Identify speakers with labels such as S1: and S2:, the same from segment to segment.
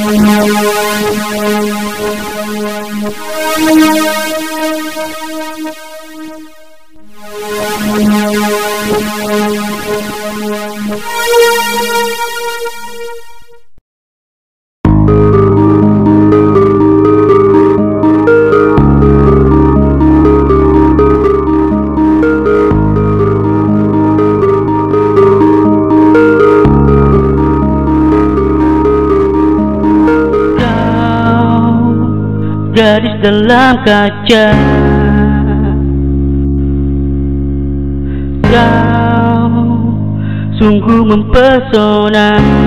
S1: Gadis dalam kaca, kau sungguh mempesona.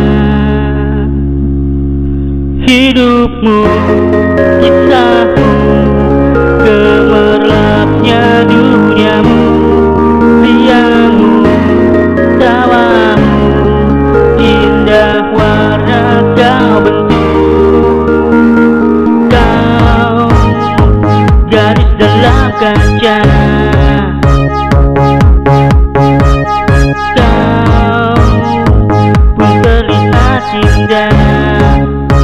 S1: Hidupmu, kisahmu, gemerlapnya duniamu, riangmu, tawamu, indah warna kau bentuk. Gadis dalam kaca, kau pun terlihat indah,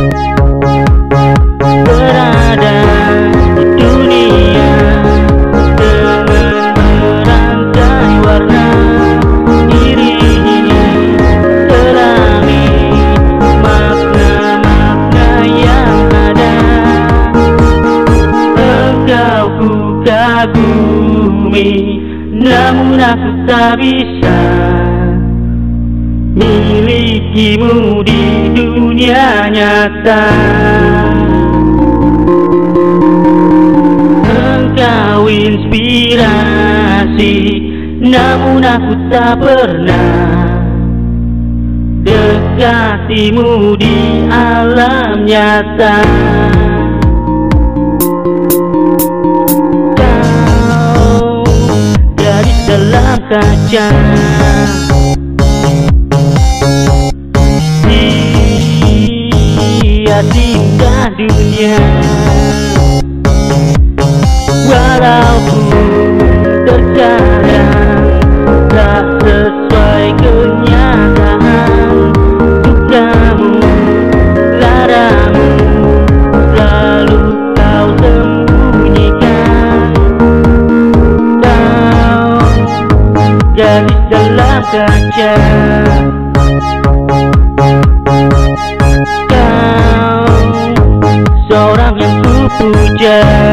S1: berada di dunia dengan merangkai warna diri ini, selami makna-makna yang ada. Engkau ku kagumi, namun aku tak bisa milikimu di dunia nyata. Engkau inspirasi, namun aku tak pernah dekatimu di alam nyata. Dalam kaca, dia tinggal dunia, walaupun terkadang tak sesuai kenyataan. Dukamu, laramu, selalu kau sembunyikan. Gadis dalam kaca, kau seorang yang ku puja.